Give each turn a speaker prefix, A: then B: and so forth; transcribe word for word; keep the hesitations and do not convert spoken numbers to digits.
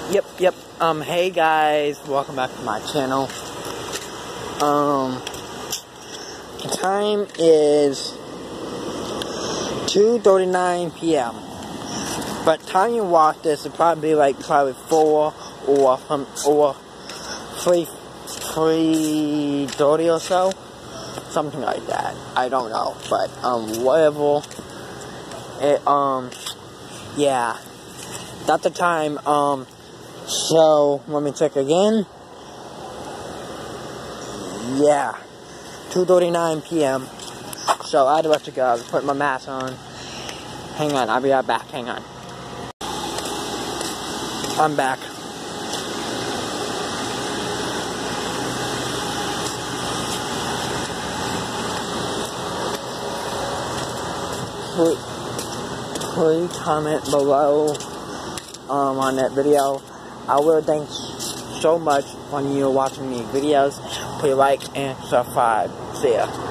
A: Yep, yep. Um, hey guys, welcome back to my channel. Um, the time is two thirty-nine p m But time you watch this, it'll probably be like probably four or um, or three, three thirty or so, something like that. I don't know, but um, whatever. It um, yeah, that's the time. Um. So, let me check again. Yeah, two thirty-nine p m So, I do have to go. I'll put my mask on. Hang on, I'll be right back. Hang on. I'm back. Please, please comment below um, on that video. I will thank so much when you're watching these videos. Please like and subscribe. See ya.